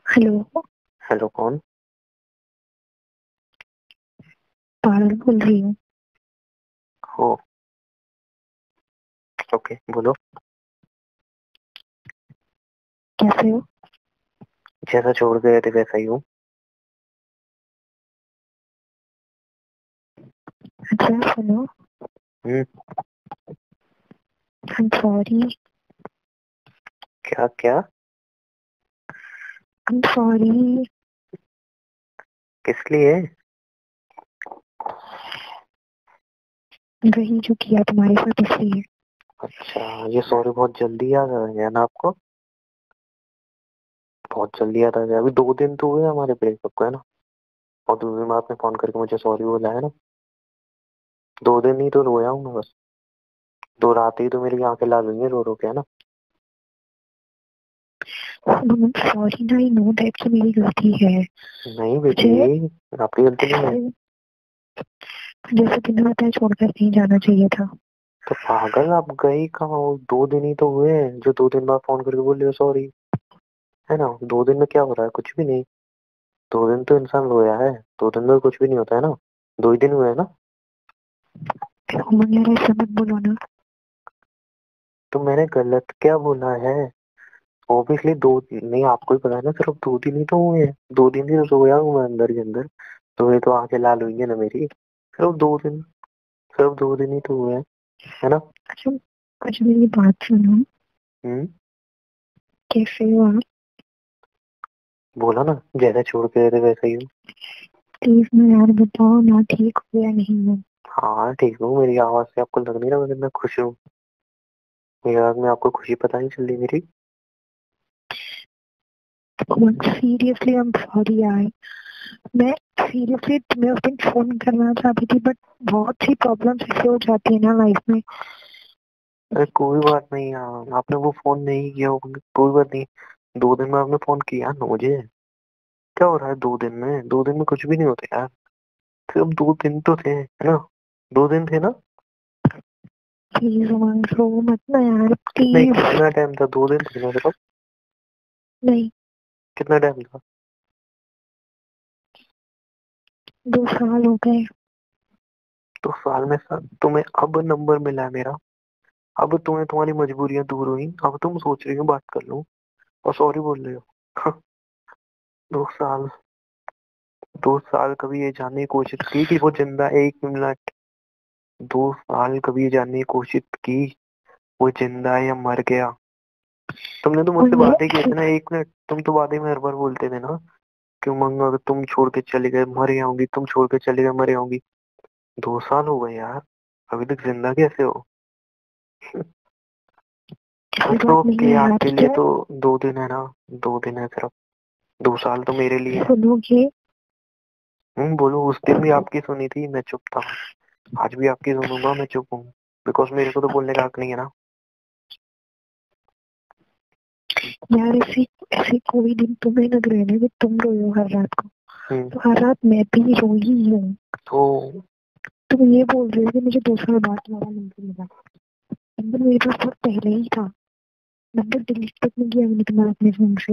Hello. Hello, कौन? पारुल बोल रही हूँ। हो? ओके, बोलो। कैसे हो? जैसा छोड़ गए थे वैसा ही हूँ। अच्छा सुनो। हम्म। I am sorry. क्या क्या? I am sorry. किस लिए? वही जो किया तुम्हारे साथ इसलिए। अच्छा, ये सॉरी बहुत जल्दी याद आ गया ना आपको? बहुत जल्दी याद आ गया। अभी 2 दिन तो हुए हमारे ब्रेकअप को, है ना? और 2 दिन में आपने फोन करके मुझे सॉरी बोला है ना। 2 दिन ही तो रोया हूँ मैं बस। 2 रात ही तो मेरी आंखें लाल हुई हैं रो रो के, है ना? सॉरी ना, आई नो दैट कि मेरी गलती है। नहीं बेटी, मुझे आपकी गलती नहीं है। जैसे तुम्हें पता है छोड़कर नहीं जाना चाहिए था। तो पागल, आप गई कहाँ हो? 2 दिन ही तो हुए हैं जो 2 दिन बाद फोन करके बोल रहे हो सॉरी। है ना? 2 दिन में क्या हो रहा है? कुछ भी नहीं। 2 दिन तो इंसान रोया है। 2 दिन में कुछ भी नहीं होता है ना। 2 ही दिन हुए हैं ना। अमन यार ऐसा मत बोलो ना। तो मैंने गलत क्या बोला है? ऑब्वियसली दो नहीं, आपको ही पता है ना, सिर्फ 2 दिन ही तो हुए हैं। 2 दिन ही तो सोया हूँ मैं अंदर के अंदर। तो ये तो आंखें लाल हुई है ना मेरी। सिर्फ 2 दिन। सिर्फ 2 दिन ही तो हुए हैं। है ना? अच्छा, अच्छा मेरी बात सुनो। हम्म। कैसे हो आप? बोला ना, जैसे छोड़ के गए थे वैसे ही हूँ। प्लीज ना यार बताओ ना, ठीक हो या नहीं हो? हाँ ठीक हूँ। मेरी आवाज से आपको लग नहीं रहा मैं कितना खुश हूँ? मेरी आवाज में आपको खुशी पता नहीं चल रही मेरी? सीरियसली आई एम सॉरी यार। मैं सीरियसली तुम्हें उस दिन फोन करना चाहती थी, बट बहुत सी प्रॉब्लम्स ऐसे हो जाती है ना लाइफ में। अरे कोई बात नहीं यार, आपने वो फोन नहीं किया होगा, कोई बात नहीं। 2 दिन में आपने फोन किया ना मुझे। क्या हो रहा है 2 दिन में? 2 दिन में कुछ भी नहीं होता यार। सिर्फ 2 दिन तो थे, है ना? 2 दिन थे ना? प्लीज उमंग रो मत ना यार, नहीं, प्लीज। कितना टाइम था? 2 दिन थे ना सिर्फ? नहीं, कितना टाइम था? 2 साल हो गए। तो साल में तुम्हें अब नंबर मिला है मेरा। अब तुम्हें तुम्हारी मजबूरियां दूर हुई, अब तुम सोच रही हो बात कर लूं और सॉरी बोल रहे हो। 2 साल। 2 साल कभी ये जानने की कोशिश की कि वो जिंदा है? 1 मिनट। 2 साल कभी ये जानने की कोशिश की वो जिंदा है या मर गया? तुमने तो मुझसे मुझे वादे किए थे ना। 1 मिनट, तुम तो वादे में हर बार बोलते थे ना कि उमंग अगर तुम छोड़ के चले गए मर जाऊंगी, तुम छोड़ के चले गए मर जाऊंगी। 2 साल हो गए यार, अभी तक जिंदा कैसे हो? ऐसी बस बात नहीं ओके, है यार, आपके लिए क्या? तो 2 दिन है ना। 2 दिन है सिर्फ। 2 साल तो मेरे लिए है। सुनोगे? बोलो। उस दिन भी आपकी सुनी थी, मैं चुप था। आज भी आपकी सुनूंगा, मैं चुप हूँ। बिकॉज मेरे को तो बोलने का हक नहीं है ना। यार ऐसे ऐसे कोई दिन तुम्हें लग रहा है ना कि तुम रोए हो हर रात को, हम्म। तो हर रात मैं भी रोई ही हूँ। तो तुम ये बोल रहे हो कि मुझे 2 साल बाद तुम्हारा नंबर मिला। नंबर मेरे पास बहुत पहले ही था। नंबर डिलीट तक नहीं किया मैंने तुम्हारा अपने फोन से।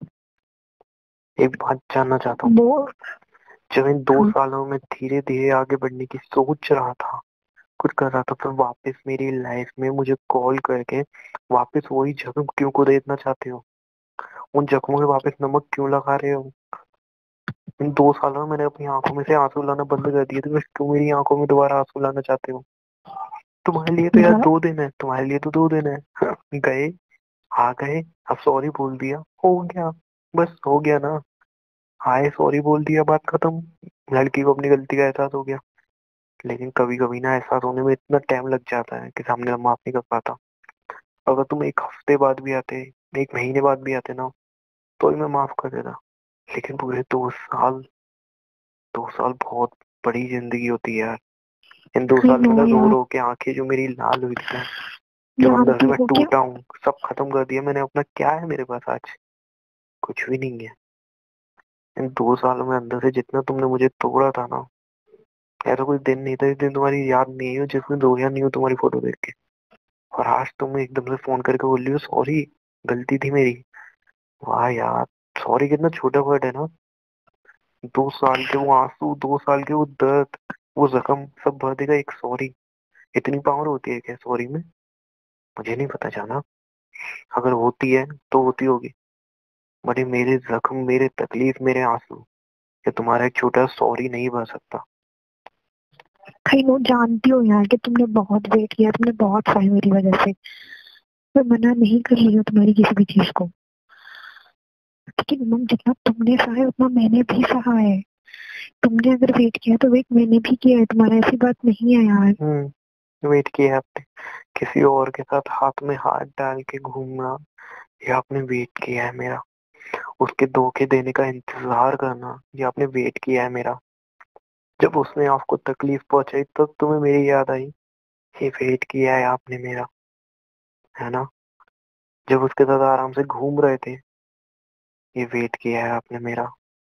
एक बात जानना चाहता हूँ। वो जब इन दो हाँ, सालों में धीरे धीरे आगे बढ़ने की सोच रहा था, कुछ कर रहा था, फिर वापस मेरी लाइफ में मुझे कॉल करके वापस वही जख्म क्यों को देना चाहते हो? उन जख्मों में वापस नमक क्यों लगा रहे हो? इन 2 सालों में मैंने अपनी आंखों में से आंसू लाना बंद कर दिए थे, बस क्यों मेरी आंखों में दोबारा आंसू लाना चाहते हो? तुम्हारे लिए तो यार यार 2 दिन है, तुम्हारे लिए तो 2 दिन है। गए, आ गए, अब सॉरी बोल दिया, हो गया। बस हो गया ना। हाय सॉरी बोल दिया, बात खत्म। लड़की को अपनी गलती का एहसास हो गया। लेकिन कभी कभी ना एहसास होने में इतना टाइम लग जाता है कि सामने वाला माफ नहीं कर पाता। अगर तुम 1 हफ्ते बाद भी आते, 1 महीने बाद भी आते ना, तो ही मैं माफ कर देता। लेकिन पूरे 2 साल, 2 साल बहुत बड़ी जिंदगी होती है यार। इन दो आई साल में नो ना रो यार। रो के आंखें जो मेरी लाल हुई थी ना, जो अंदर से जानती मैं हो क्या? टूटा हूँ, सब खत्म कर दिया मैंने अपना। क्या है मेरे पास आज? कुछ भी नहीं है। इन 2 सालों में अंदर से जितना तुमने मुझे तोड़ा था ना, ऐसा कोई दिन नहीं था जिस दिन तुम्हारी याद नहीं हो, जिस दिन रोया नहीं हो तुम्हारी फोटो देख के। और आज तुम एकदम से फोन करके बोल रही हो सॉरी, गलती थी मेरी। वाह यार, सॉरी कितना छोटा वर्ड है ना। 2 साल के वो आंसू, 2 साल के वो दर्द, वो जख्म सब भर देगा एक सॉरी। इतनी पावर होती है क्या सॉरी में? मुझे नहीं पता जाना। अगर होती है तो होती होगी, बट ये मेरे जख्म, मेरे तकलीफ, मेरे आंसू, ये तुम्हारा एक छोटा सॉरी नहीं भर सकता। कहीं वो जानती हो यार कि तुमने बहुत वेट किया, तुमने बहुत सही मेरी वजह से। मैं मना नहीं कर रही हूँ तुम्हारी किसी भी चीज को, लेकिन मम जितना तुमने सहा है उतना मैंने भी सहा है। तुमने अगर वेट किया तो वेट मैंने भी किया है, तुम्हारा ऐसी बात नहीं है यार। वेट किया है आपने, किसी और के साथ हाथ में हाथ डाल के घूमना, ये आपने वेट किया है मेरा। उसके धोखे देने का इंतजार करना, ये आपने वेट किया है मेरा। जब उसने आपको तकलीफ पहुंचाई तब तुम्हें मेरी याद आई, ये वेट किया है आपने मेरा, है ना? जब उसके साथ आराम से घूम रहे थे, ये वेट किया है आपने मेरा।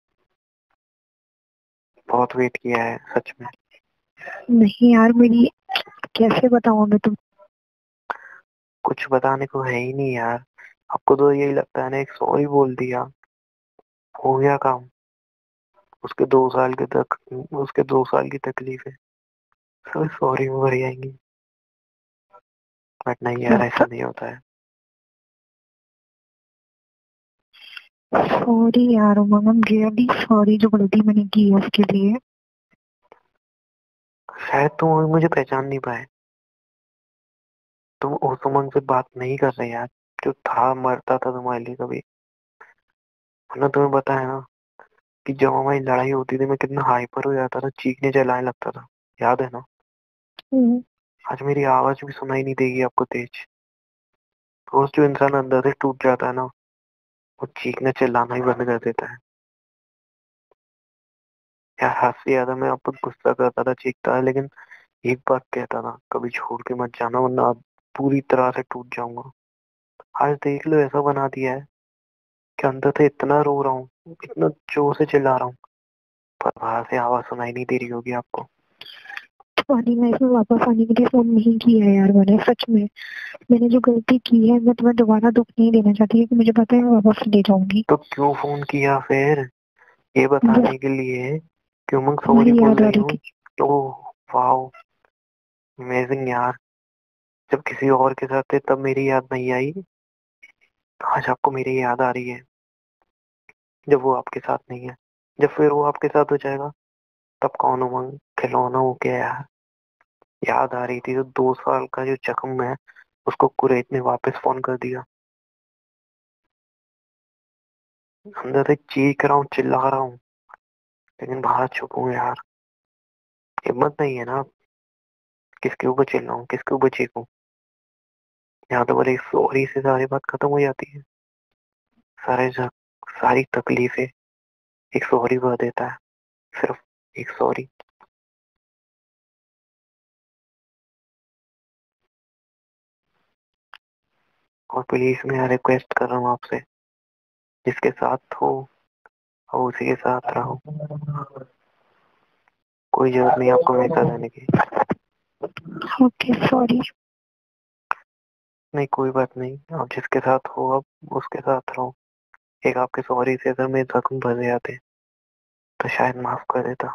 बहुत वेट किया है सच में। नहीं यार मेरी, कैसे बताऊँ मैं तुम। कुछ बताने को है ही नहीं यार। आपको तो यही लगता है ना, एक सॉरी बोल दिया हो गया काम। उसके 2 साल के तक, उसके 2 साल की तकलीफ है सब सॉरी में भर जाएंगी। बट नहीं यार, ऐसा नहीं होता है। सॉरी यार Umang, I am really sorry जो गलती मैंने की है उसके लिए। शायद तुम अभी मुझे पहचान नहीं पाए। तुम उस उमंग से बात नहीं कर रहे यार, जो था मरता था तुम्हारे लिए कभी। वरना तुम्हें पता है ना कि जब हमारी लड़ाई होती थी मैं कितना हाइपर हो जाता था, चीखने चिल्लाने लगता था। याद है ना? हम्म। आज मेरी आवाज भी सुनाई नहीं देगी आपको तेज। रोज जो इंसान अंदर से टूट जाता है ना, वो चीखना चिल्लाना ही बंद कर देता है। यार हद से ज्यादा मैं आप पर गुस्सा करता था, चीखता था, लेकिन एक बात कहता था, कभी छोड़ के मत जाना वरना आप पूरी तरह से टूट जाऊंगा। आज देख लो ऐसा बना दिया है कि अंदर से इतना रो रहा हूँ, इतना जोर से चिल्ला रहा हूँ, पर बाहर से आवाज सुनाई नहीं दे रही होगी आपको। तुम्हारी लाइफ में वापस आने के लिए फोन नहीं किया है यार मैंने, सच में। मैंने जो गलती की है मैं तुम्हें दोबारा दुख नहीं देना चाहती, क्योंकि मुझे पता है मैं वापस ले जाऊंगी। तो क्यों फोन किया फिर? ये बस बताने के लिए कि उमंग सॉरी तुम्हारी बोल याद आ रही रही हूँ। थी। ओह वाह, अमेजिंग यार। जब किसी और के साथ थे तब मेरी याद नहीं आई, आज आपको मेरी याद आ रही है जब वो आपके साथ नहीं है। जब फिर वो आपके साथ हो जाएगा तब कौन उमंग खिलौना हो गया यार। याद आ रही थी तो 2 साल का जो जख्म है उसको कुरैत ने वापस फोन कर दिया। अंदर से चीख रहा हूँ, चिल्ला रहा हूँ, लेकिन बाहर चुप हूँ यार। हिम्मत नहीं है ना, किसके ऊपर चिल्लाऊं, किसके ऊपर चीखूं। यहाँ तो बस एक सॉरी से सारी बात खत्म हो जाती है। सारे सारी तकलीफें एक सॉरी भर देता है, सिर्फ एक सॉरी। और प्लीज मैं रिक्वेस्ट कर रहा हूँ आपसे, जिसके साथ हो और उसी के साथ रहो। कोई जरूरत नहीं आपको मेरे साथ रहने की। Okay sorry. नहीं कोई बात नहीं, आप जिसके साथ हो अब उसके साथ रहो। एक आपके सॉरी से अगर मेरे जख्म भर जाते तो शायद माफ कर देता।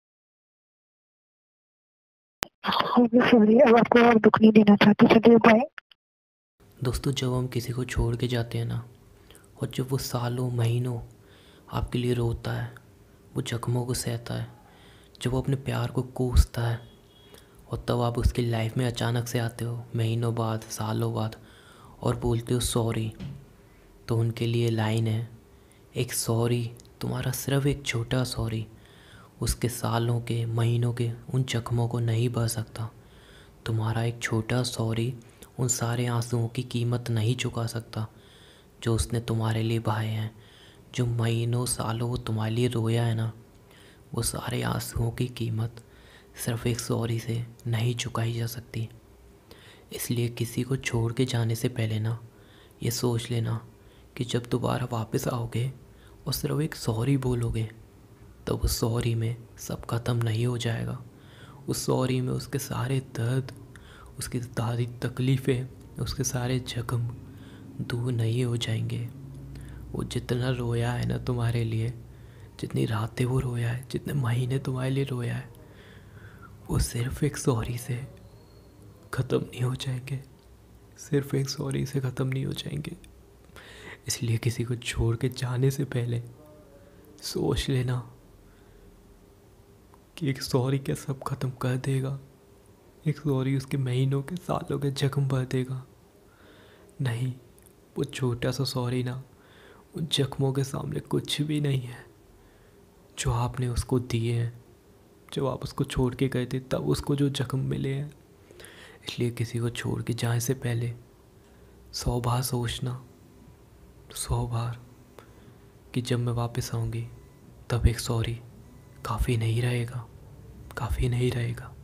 ओके सॉरी, अब आपको और दुख नहीं देना चाहती, चलिए बाय। दोस्तों, जब हम किसी को छोड़ के जाते हैं ना, और जब वो सालों महीनों आपके लिए रोता है, वो जख्मों को सहता है, जब वो अपने प्यार को कोसता है, और तब आप उसकी लाइफ में अचानक से आते हो महीनों बाद, सालों बाद, और बोलते हो सॉरी, तो उनके लिए लाइन है, एक सॉरी, तुम्हारा सिर्फ एक छोटा सॉरी उसके सालों के, महीनों के उन जख्मों को नहीं भर सकता। तुम्हारा एक छोटा सॉरी उन सारे आंसुओं की कीमत नहीं चुका सकता जो उसने तुम्हारे लिए बहाए हैं। जो महीनों सालों वो तुम्हारे लिए रोया है ना, वो सारे आंसुओं की कीमत सिर्फ एक सॉरी से नहीं चुकाई जा सकती। इसलिए किसी को छोड़ के जाने से पहले ना, ये सोच लेना कि जब दोबारा वापस आओगे और सिर्फ एक सॉरी बोलोगे, तो उस सॉरी में सब ख़त्म नहीं हो जाएगा। उस सॉरी में उसके सारे दर्द, उसकी सारी तकलीफ़ें, उसके सारे जख्म दूर नहीं हो जाएंगे। वो जितना रोया है ना तुम्हारे लिए, जितनी रातें वो रोया है, जितने महीने तुम्हारे लिए रोया है, वो सिर्फ एक सॉरी से ख़त्म नहीं हो जाएंगे। सिर्फ एक सॉरी से ख़त्म नहीं हो जाएंगे। इसलिए किसी को छोड़ के जाने से पहले सोच लेना कि एक सॉरी क्या सब ख़त्म कर देगा। एक सॉरी उसके महीनों के सालों के जख्म भर देगा। नहीं, वो छोटा सा सॉरी ना उन जख्मों के सामने कुछ भी नहीं है जो आपने उसको दिए हैं। जब आप उसको छोड़ के गए थे तब उसको जो जख्म मिले हैं। इसलिए किसी को छोड़ के जाने से पहले 100 बार सोचना, 100 बार, कि जब मैं वापस आऊँगी तब एक सॉरी काफ़ी नहीं रहेगा, काफ़ी नहीं रहेगा।